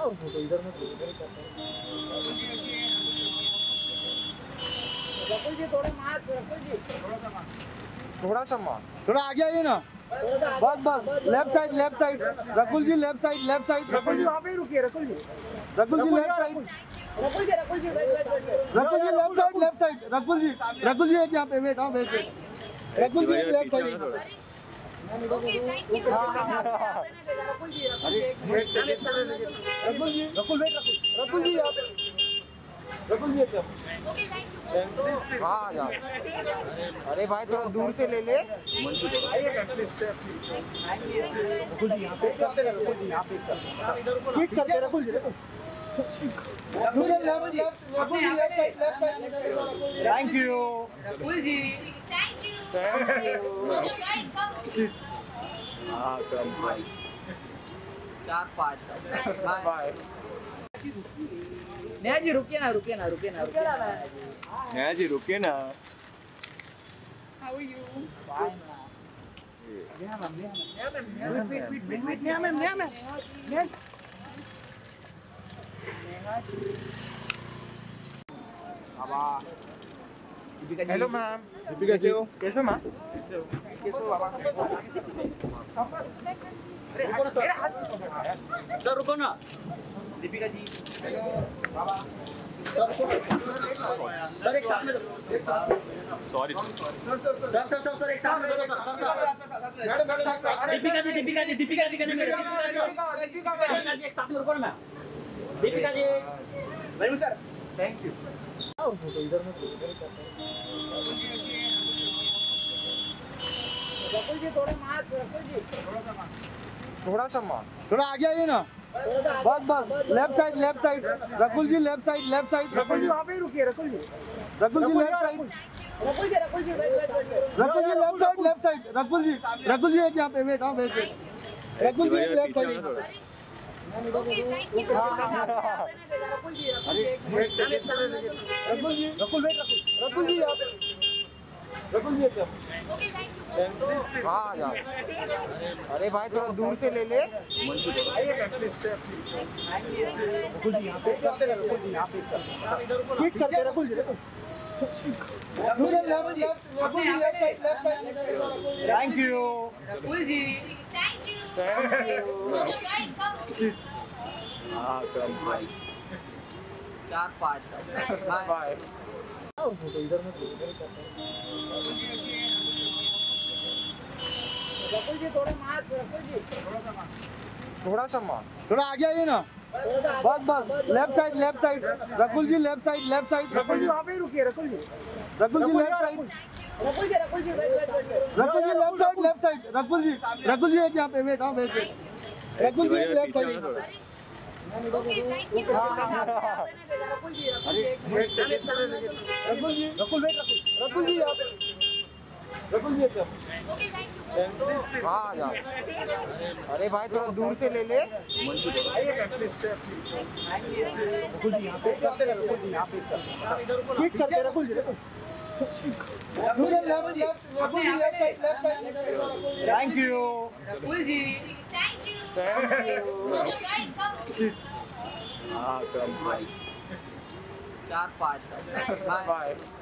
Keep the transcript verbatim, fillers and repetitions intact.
और फोटो इधर मत इधर रकुल जी थोड़ा मास्क रकुल जी थोड़ा सा मास्क थोड़ा आगे आइए ना बस बस left side left side Rakul ji left side left side Rakul ji वहाँ पे ही रुकिए Rakul ji Rakul ji left side Rakul ji Rakul ji wait wait wait Rakul ji left side left side Rakul ji Rakul ji एक यहाँ पे वेट हाँ wait wait Rakul ji left side okay thank you Rakul ji Rakul ji Rakul wait Rakul Rakul ji यहाँ पे रकुल जी एकदम ओके थैंक यू हाँ यार अरे भाई थोड़ा दूर से ले ले रकुल जी यहाँ पे करते हैं रकुल जी यहाँ पे क्विक करते Rakul ji Rakul left left Rakul ji left side left side thank you Rakul ji thank you guys come हाँ कम भाई चार पाँच बाय नया जी रुकिए ना रुकिए ना रुकिए ना रुकिए ना नया जी रुकिए ना हाउ आर यू फाइन नया मैम नया ma'am wait wait wait wait नया मैम नया मैम नया बाबा दीपिका जी हेलो मैम दीपिका जी कैसे मैम कैसे हो बाबा रुको ना सर सर रुको ना दीपिका जी बाबा सर एक साथ में एक साथ sorry sir sir sir sir एक साथ में सर सर दीपिका जी दीपिका जी दीपिका जी करने मेरे दीपिका जी एक साथ में रुको ना Deepika ji very good sir thank you और फोटो इधर मत इधर रकुल जी थोड़ा मास्क रकुल जी थोड़ा सा मास्क थोड़ा सा मास्क थोड़ा आगे आइए ना बस बस left side left side Rakul ji left side left side Rakul ji वहाँ पे ही रुकिए Rakul ji Rakul ji left side Rakul ji Rakul ji wait wait wait Rakul ji left side left side Rakul ji Rakul ji एक यहाँ पे वेट हाँ wait wait Rakul ji left side okay thank you Rakul ji Rakul ji Rakul wait Rakul Rakul ji यहाँ पे रकुल जी एकदम ओके थैंक यू हाँ यार अरे भाई थोड़ा दूर से ले ले रकुल जी यहाँ पे करते हैं रकुल जी यहाँ पे क्विक करते हैं Rakul ji Rakul left left Rakul ji left side left side thank you Rakul ji thank you guys come हाँ कम भाई चार पाँच बाय और फोटो इधर मत इधर रकुल जी थोड़ा मास्क रकुल जी थोड़ा सा मास्क थोड़ा सा मास्क थोड़ा आगे आइए ना बस बस left side left side Rakul ji left side left side Rakul ji वहाँ पे ही रुकिए Rakul ji Rakul ji left side Rakul ji Rakul ji wait wait wait Rakul ji left side left side Rakul ji Rakul ji एक यहाँ पे वेट हाँ wait wait Rakul ji left side okay thank you Rakul ji Rakul ji Rakul wait Rakul Rakul ji यहाँ पे रकुल जी एकदम ओके थैंक यू हाँ यार अरे भाई थोड़ा दूर से ले ले रकुल जी यहाँ पे करते हैं रकुल जी यहाँ पे क्विक करते हैं Rakul ji Rakul left left Rakul ji left side left side thank you Rakul ji thank you guys come हाँ कम भाई चार पाँच बाय